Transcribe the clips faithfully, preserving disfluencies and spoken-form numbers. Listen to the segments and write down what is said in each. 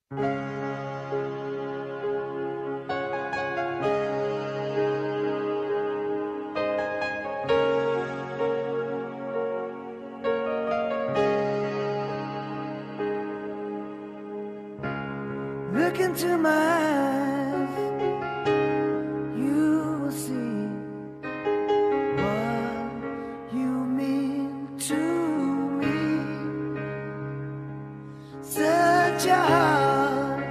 Look into my eyes, you will see what you mean to me. Such a heart,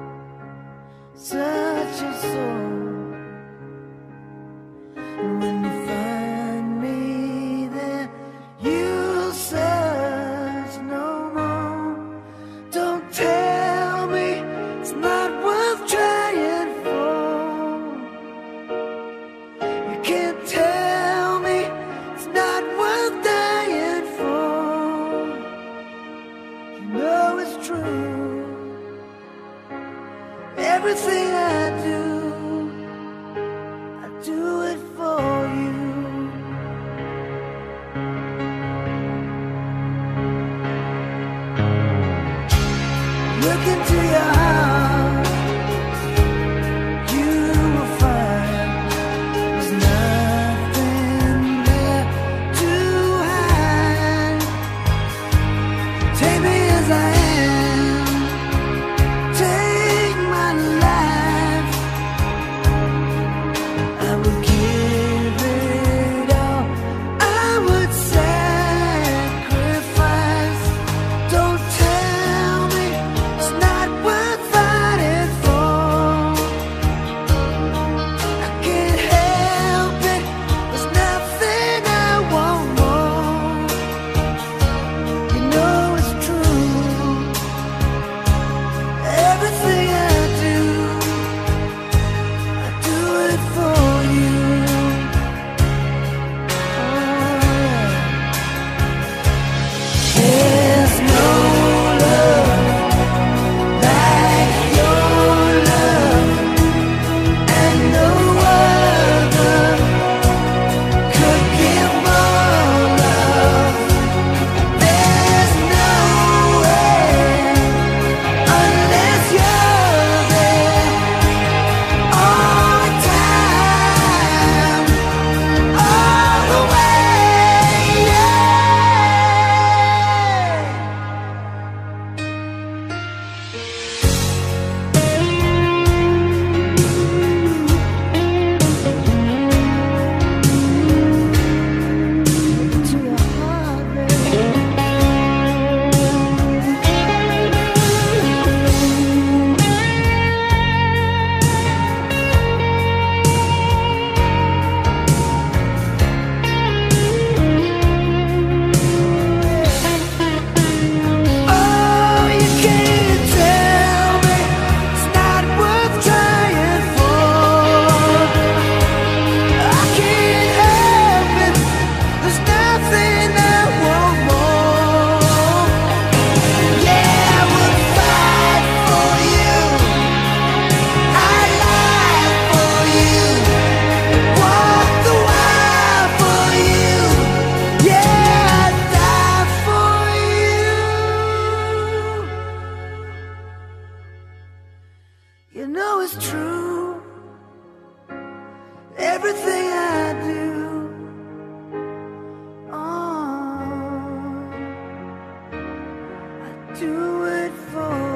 such a soul. And when you find me there, you'll search no more. Don't tell me it's not worth trying for. You can't tell me it's not worth dying for. You know it's true. Everything I do, I do it for you. Look into your heart, you will find there's nothing there to hide. Take me as I am, take my life. I would give it all, I would sacrifice. Don't tell me it's not worth fighting for. I can't help it, there's nothing I want more. You know it's true. Everything I do, I do it for you. Oh, yeah. There's no love like your love, and no other could give more love. There's no way unless you're there all the time, all the way, yeah. To your heart, baby. Oh, you can't tell me it's not worth trying for. I can't help it, there's nothing I want more. Yeah, I would fight for you, I'd lie for you, walk the wire for you. Yeah, I'd die for you. You know it's true. Everything I do, oh, I do it for